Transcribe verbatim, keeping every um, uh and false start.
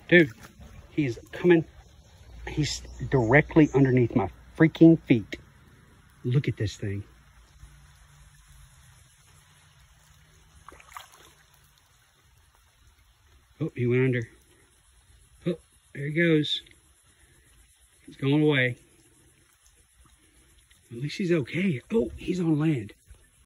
Dude, he's coming. He's directly underneath my freaking feet. Look at this thing. Oh, he went under. Oh, there he goes. He's going away. At least he's okay. Oh, he's on land.